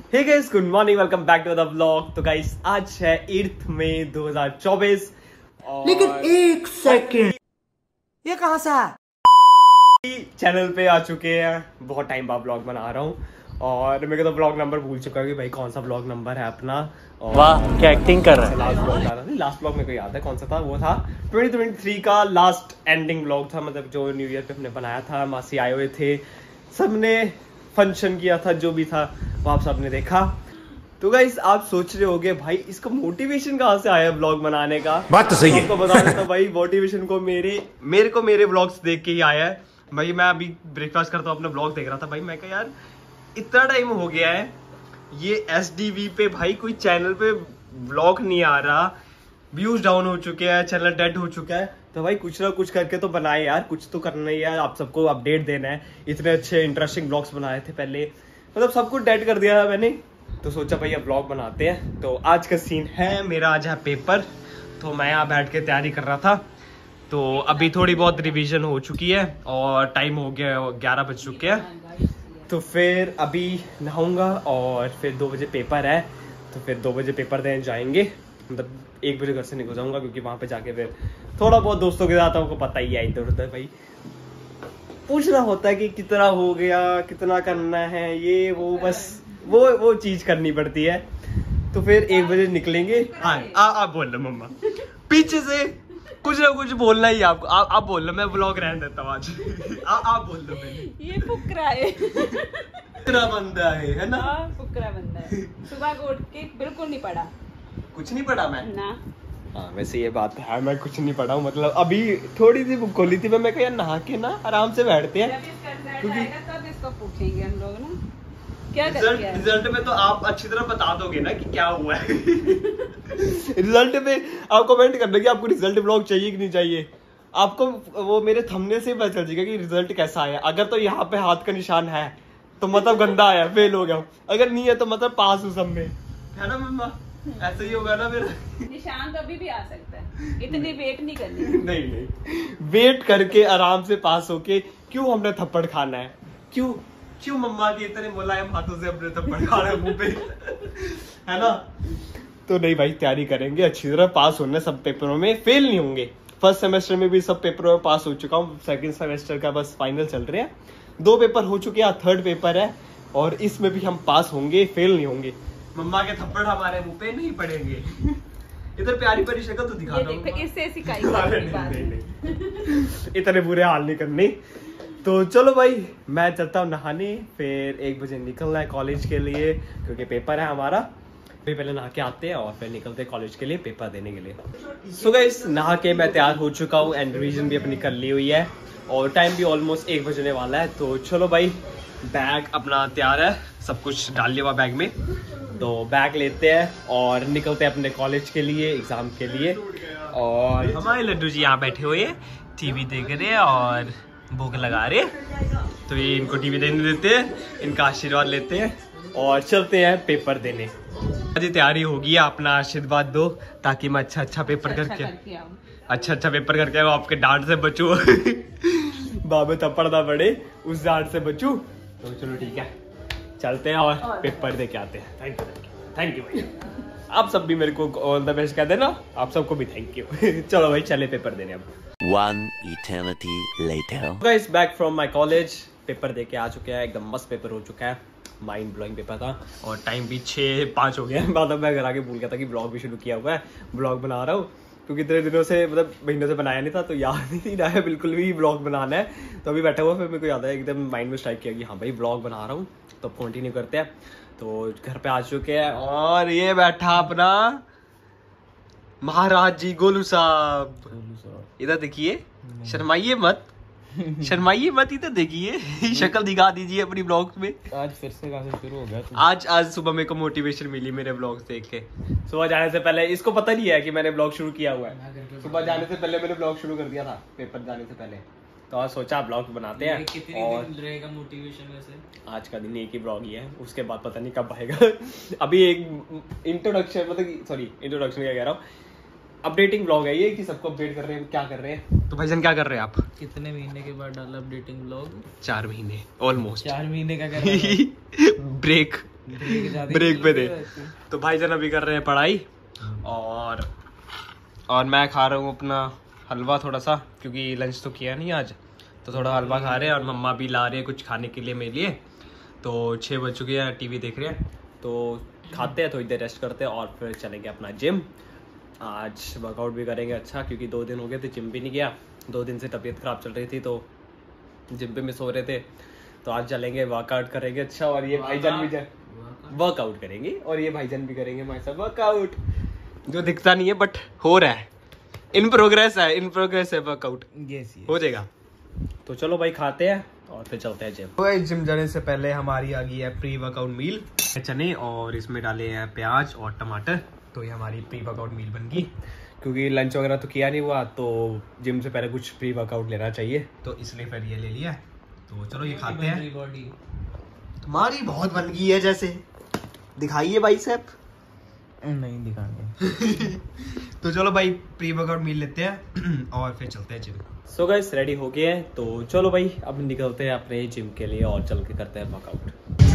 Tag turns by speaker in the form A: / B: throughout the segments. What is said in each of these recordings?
A: Hey guys, good morning, welcome back to the vlog. तो guys आज है 8 मई 2024 और
B: लेकिन एक सेकंड, ये कहां से
A: चैनल पे आ चुके हैं। बहुत टाइम बाद व्लॉग बना रहा हूँ और मेरे को तो व्लॉग नंबर भूल चुका है कि भाई कौन सा व्लॉग नंबर है अपना।
B: वाह क्या एक्टिंग कर रहा है।
A: लास्ट व्लॉग मेरे को याद है कौन सा था, वो था 2023 का लास्ट एंडिंग व्लॉग था, मतलब जो न्यू ईयर पे हमने बनाया था। मासी आए हुए थे, सबने फंक्शन किया था, जो भी था वो आप सबने देखा। तो गाइस आप सोच रहे होगे भाई इसका मोटिवेशन कहाँ से आया व्लॉग बनाने का।
B: बात तो सही है।
A: आपको बता देता भाई, मोटिवेशन को मेरे व्लॉग्स देख के ही आया है भाई। मैं अभी ब्रेकफास्ट करता हूँ, अपना व्लॉग देख रहा था भाई। मैं कहा यार इतना टाइम हो गया है ये SDV पे भाई कोई चैनल पे व्लॉग नहीं आ रहा, व्यूज डाउन हो चुके हैं, चैनल डेड हो चुका है। तो भाई कुछ ना कुछ करके तो बनाए यार, कुछ तो करना ही है, आप सबको अपडेट देना है। इतने अच्छे इंटरेस्टिंग ब्लॉग्स बनाए थे पहले, मतलब सब कुछ डेड कर दिया था मैंने। तो सोचा भाई अब ब्लॉग बनाते हैं। तो आज का सीन है मेरा, आज है पेपर। तो मैं यहाँ बैठ के तैयारी कर रहा था। तो अभी थोड़ी बहुत रिवीजन हो चुकी है और टाइम हो गया 11 बज चुके हैं। तो फिर अभी नहाऊंगा और फिर 2 बजे पेपर है। तो फिर 2 बजे पेपर देने जाएंगे, मतलब 1 बजे घर से निकल जाऊंगा क्योंकि वहां पे जाके फिर थोड़ा बहुत दोस्तों के साथ, आपको पता ही है इधर उधर भाई पूछना होता है कि कितना हो गया, कितना करना है, ये वो बस वो चीज करनी पड़ती है। तो फिर 1 बजे निकलेंगे। आप बोल रहे मम्मा पीछे से कुछ ना कुछ बोलना ही आपको। आप बोल लो, मैं व्लॉग रहने देता हूँ आज। आप बोल दो पहले।
C: ये फुकरा है।
A: फुकरा बंदा है ना।
C: फुकरा बंदा है। सुबह को उठ के बिल्कुल नहीं पढ़ा,
A: कुछ नहीं पढ़ा मैं
C: ना।
A: हाँ वैसे ये बात है, मैं कुछ नहीं पढ़ा हूँ। मतलब अभी थोड़ी सी बुक खोली थी, मैं कहा यार नहा के ना आराम से बैठते हैं क्योंकि
C: तब इसको पूछेंगे हम लोग ना क्या कर दिया है।
A: रिजल्ट में तो आप अच्छी तरह बता दोगे ना कि क्या हुआ है। रिजल्ट में आप कमेंट करना कि आपको रिजल्ट ब्लॉग चाहिए कि नहीं चाहिए। आपको वो मेरे थंबनेल से पता चल जाएगा कि रिजल्ट कैसा आया। अगर तो यहाँ पे हाथ का निशान है तो मतलब गंदा आया, फेल हो गया। अगर नहीं है तो मतलब पास हूँ सब में, है ना मम्मा? ऐसे ही होगा ना फिर।
C: निशान तो अभी भी आ सकता है, इतनी वेट नहीं करनी।
A: नहीं वेट करके आराम से पास होके क्यों हमने थप्पड़ खाना है? क्यों मम्मा के इतने मुलायम हाथों से अपने थप्पड़ खा रहे मुंह पे, है ना? तो नहीं भाई, तैयारी करेंगे अच्छी तरह, पास होने सब पेपरों में, फेल नहीं होंगे। फर्स्ट सेमेस्टर में भी सब पेपरों में पास हो चुका हूँ, सेकंड सेमेस्टर का बस फाइनल चल रहे हैं। 2 पेपर हो चुके हैं, 3rd पेपर है और इसमें भी हम पास होंगे, फेल नहीं होंगे। मम्मा के थप्पड़ हमारे मुंह पे नहीं पड़ेंगे। इधर प्यारी परी शक्ल तो दिखा दो।
C: इससे सिखाई
A: इतने बुरे हाल नहीं करने। तो चलो भाई मैं चलता हूँ नहाने, फिर 1 बजे निकलना है कॉलेज के लिए क्योंकि पेपर है हमारा। फिर पहले नहा के आते हैं और फिर निकलते हैं कॉलेज के लिए पेपर देने के लिए। सो गाइस नहा के मैं तैयार हो चुका हूँ एंड रिवीजन भी अपनी कर ली हुई है और टाइम भी ऑलमोस्ट 1 बजने वाला है। तो चलो भाई, बैग अपना तैयार है, सब कुछ डाल लिया हुआ बैग में। तो बैग लेते हैं और निकलते हैं अपने कॉलेज के लिए, एग्जाम के लिए। और हमारे लड्डू जी यहाँ बैठे हुए हैं, टीवी देख रहे हैं और भूख लगा रहे हैं। तो ये इनको टीवी देने देते हैं, इनका आशीर्वाद लेते हैं और चलते हैं पेपर देने। जी तैयारी होगी, अपना आशीर्वाद दो ताकि मैं अच्छा पेपर करके अच्छा पेपर करके आपके डांट से बचूं। बाबे थप्पड़ ना पड़े, उस डांट से बचूं। तो चलो ठीक है, चलते हैं और पेपर दे के आते हैं। थैंक यू भाई। आप सब भी मेरे को ऑल द बेस्ट कह देना, आप सबको भी थैंक यू। चलो भाई चले पेपर देने अब।
B: One eternity later.
A: Guys back from my college, paper दे के आ चुके हैं, एकदम मस्त पेपर हो चुका है, माइंड ब्लोइंग पेपर था और टाइम भी 6:05 हो गया है। बाद मैं घर आके भूल गया था कि ब्लॉग भी शुरू किया हुआ है, ब्लॉग बना रहा हूँ क्योंकि इतने दिनों से, मतलब महीनों से बनाया नहीं था तो याद नहीं रहा है बिल्कुल भी ब्लॉग बनाना है। तो अभी बैठा हुआ, फिर मेरे को याद है एकदम माइंड में स्ट्राइक किया कि हाँ भाई ब्लॉग बना रहा हूँ, तो कंटिन्यू करते हैं। तो घर पे आ चुके हैं और ये बैठा अपना महाराज जी गोलू साहब। इधर देखिए, शर्माइए मत इधर देखिए। शक्ल दिखा दीजिए अपनी ब्लॉग्स में।
D: आज फिर से कहाँ से शुरू हो गया?
A: आज सुबह मेरे को मोटिवेशन मिली मेरे ब्लॉग्स देख के। सुबह जाने से पहले, इसको पता नहीं है कि मैंने ब्लॉग शुरू किया हुआ है। सुबह जाने से पहले मैंने ब्लॉग शुरू कर दिया था, पेपर जाने से पहले। तो आज सोचा ब्लॉग बनाते हैं।
D: कितने
A: और
D: दिन रहेगा मोटिवेशन वैसे?
A: आज का दिन एक ही ब्लॉग ही है, उसके बाद पता नहीं कब आएगा। अभी एक इंट्रोडक्शन, मतलब सॉरी इंट्रोडक्शन क्या कह रहा हूँ, अपडेटिंग ब्लॉग है ये कि सबको अपडेट कर रहे हैं क्या कर रहे हैं। तो भाईजान क्या कर रहे हैं आप?
D: कितने महीने के बाद डाला अपडेटिंग ब्लॉग?
A: 4 महीने ऑलमोस्ट।
D: 4 महीने का कर रहे हैं।
A: ब्रेक ब्रेक पे थे। तो भाईजान अभी कर रहे हैं पढ़ाई और मैं खा रहा हूँ अपना हलवा थोड़ा सा, क्योंकि लंच तो किया नहीं आज, तो थोड़ा हलवा खा रहे हैं। और मम्मा भी ला रही है कुछ खाने के लिए मेरे लिए। तो 6 बज चुके हैं, टीवी देख रहे हैं, तो खाते हैं, थोड़ी देर रेस्ट करते हैं और फिर चलेंगे अपना जिम। आज वर्कआउट भी करेंगे अच्छा, क्योंकि 2 दिन हो गए थे जिम भी नहीं गया। 2 दिन से तबीयत ख़राब चल रही थी तो जिम पे मिस हो रहे थे। तो आज चलेंगे, वर्कआउट करेंगे अच्छा। और ये भाईजान भी वर्कआउट करेंगे और ये भाईजान भी करेंगे हमारे साथ वर्कआउट, जो दिखता नहीं है बट हो रहा है, इन प्रोग्रेस है वर्कआउट, हो जाएगा। तो चलो भाई खाते हैं और फिर चलते हैं जिम। तो जिम जाने से पहले हमारी आ गई है प्री वर्कआउट मील, चने और इसमें डाले हैं प्याज और टमाटर। तो ये हमारी प्री वर्कआउट मील बन गई, क्योंकि लंच वगैरह तो किया नहीं हुआ, तो जिम से पहले कुछ प्री वर्कआउट लेना चाहिए, तो इसलिए फिर ये ले लिया। तो चलो ये खाते हैं। तुम्हारी बहुत बन गई है, जैसे दिखाइए भाई साहब।
D: नहीं दिखाएंगे।
A: तो चलो भाई प्री वर्कआउट मील लेते हैं और फिर चलते हैं जिम। सो गाइस रेडी हो गए हैं, तो चलो भाई अब निकलते हैं अपने जिम के लिए और चल के करते हैं workout.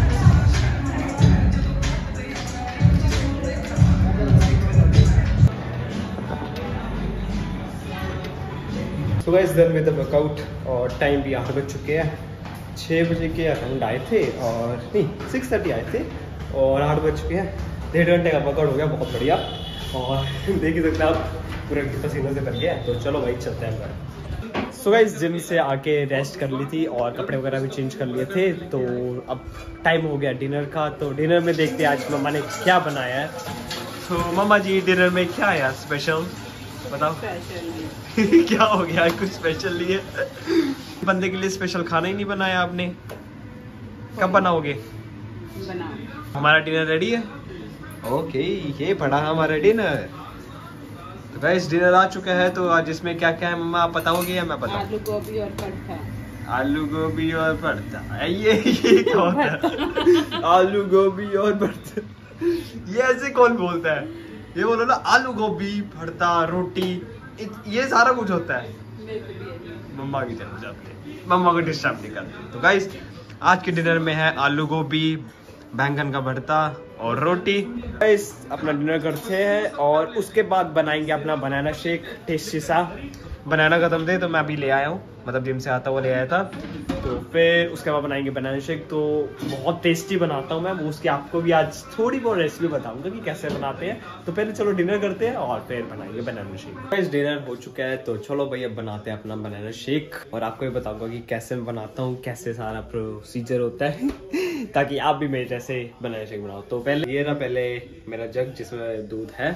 A: So guys done with the workout और टाइम भी 8 बज चुके हैं। 6 बजे के अराउंड आए थे और नहीं 6:30 आए थे और 8 बज चुके हैं। 1.5 घंटे का वर्कआउट हो गया, बहुत बढ़िया। और देख ही सकते हैं आप पूरे पसीने से भर गया। तो चलो भाई चलते हैं अंदर। सो गाइस जिम से आके रेस्ट कर ली थी और कपड़े वगैरह भी चेंज कर लिए थे। तो अब टाइम हो गया डिनर का। तो डिनर में देखते हैं आज मम्मा ने क्या बनाया है। तो मम्मा जी डिनर में क्या है स्पेशल, बताओ। क्या हो गया, कुछ स्पेशल नहीं है? बंदे के लिए स्पेशल खाना ही नहीं बनाया आपने, कब बनाओगे? हमारा डिनर रेडी है। ओके ये पड़ा हमारा डिनर। तो गाइस डिनर आ चुका है। तो आज इसमें क्या क्या है मम्मा आप बताओगे या मैं बताऊं?
C: आलू गोभी और पराठा।
A: आलू गोभी और भरता, ये क्या होता है? आलू गोभी और भरता, ये ऐसे कौन बोलता है? ये बोलो ना आलू गोभी भरता रोटी, ये सारा कुछ होता है। मम्मा की तरफ जाते हैं, मम्मा को डिस्टर्ब नहीं करते। तो गाइस आज के डिनर में है आलू गोभी, बैंगन का भरता और रोटी। गाइस अपना डिनर करते हैं और उसके बाद बनाएंगे अपना बनाना शेक टेस्टी सा। बनाना खत्म थे तो मैं अभी ले आया हूँ, मतलब जिम से आता हुआ ले आया था। तो फिर उसके बाद बनाएंगे बनाना शेक। तो बहुत टेस्टी बनाता हूँ मैं, वो उसकी आपको भी आज थोड़ी बहुत रेसिपी बताऊंगा कि कैसे बनाते हैं। तो पहले चलो डिनर करते हैं और फिर बनाएंगे बनाना शेक। इस डिनर हो चुका है तो चलो भाई अब बनाते हैं अपना बनाना शेक। और आपको भी बताऊंगा कि कैसे मैं बनाता हूँ, कैसे सारा प्रोसीजर होता है ताकि आप भी मेरे जैसे बनाना शेक बनाओ। तो पहले ये ना, पहले मेरा जग जिसमें दूध है,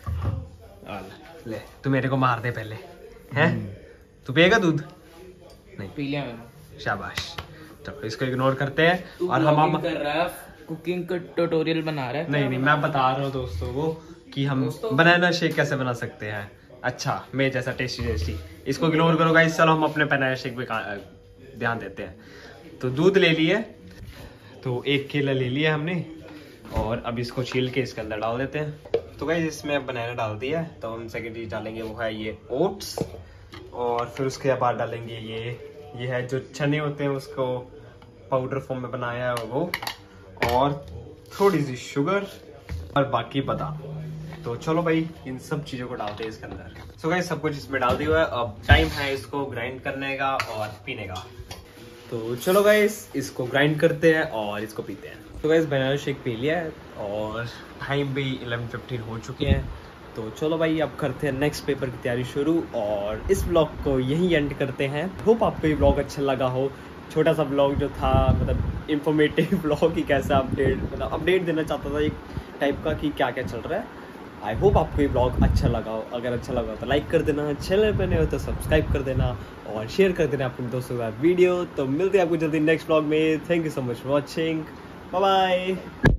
A: ले तू मेरे को मार दे पहले, हैं? तू पिएगा दूध? नहीं
D: पी लिया मैंने।
A: शाबाश। चलो इसको इग्नोर करते हैं। और हम
D: कर रहा है, कुकिंग का ट्यूटोरियल बना रहा है।
A: नहीं मैं बता रहा हूँ दोस्तों को कि हम बनाना शेक कैसे बना सकते हैं। अच्छा मेरे जैसा टेस्टी। इसको इग्नोर करो गाइस। चलो हम अपने बनाना शेक पे ध्यान देते हैं। तो दूध ले लिए, तो 1 केला ले लिया हमने और अब इसको छील के इसके अंदर डाल देते हैं। तो गाइस इसमें बनाना डाल दिया है। तो हम सेकेंड चीज डालेंगे वो है ये ओट्स, और फिर उसके बाद डालेंगे ये है जो चने होते हैं, उसको पाउडर फॉर्म में बनाया है वो, और थोड़ी सी शुगर और बाकी बादाम। तो चलो भाई इन सब चीजों को डालते हैं इसके अंदर। सो गाइस सब कुछ इसमें डाल दिया हुआ है। अब टाइम है इसको ग्राइंड करने का और पीने का। तो चलो गाइस इसको ग्राइंड करते हैं और इसको पीते हैं। तो गाइस बनाना शेक पी लिया है और टाइम भी 11:15 हो चुके हैं। तो चलो भाई अब करते हैं नेक्स्ट पेपर की तैयारी शुरू और इस ब्लॉग को यहीं एंड करते हैं। होप आपको ये ब्लॉग अच्छा लगा हो। छोटा सा ब्लॉग जो था, मतलब इंफॉर्मेटिव ब्लॉग की कैसा अपडेट देना चाहता था एक टाइप का कि क्या क्या चल रहा है। आई होप आपको ये ब्लॉग अच्छा लगा हो। अगर अच्छा लगा तो लाइक कर देना, चैनल पर नए हो तो सब्सक्राइब कर देना और शेयर कर देना अपने दोस्तों के साथ वीडियो। तो मिलते हैं आपको जल्दी नेक्स्ट ब्लॉग में। Thank you so much for watching, bye bye.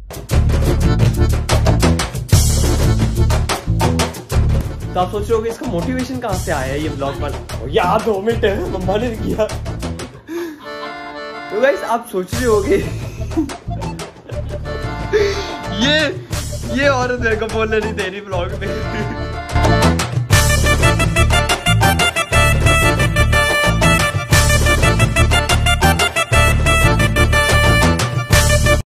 A: तो आप सोच रहे हो इसका मोटिवेशन कहाँ से आया है ये ब्लॉग पर? यार 2 मिनट है, मम्मा ने किया। तो गाइस आप सोच रहे होगे ये औरत मेरे को बोलने नहीं दे रही ब्लॉग में।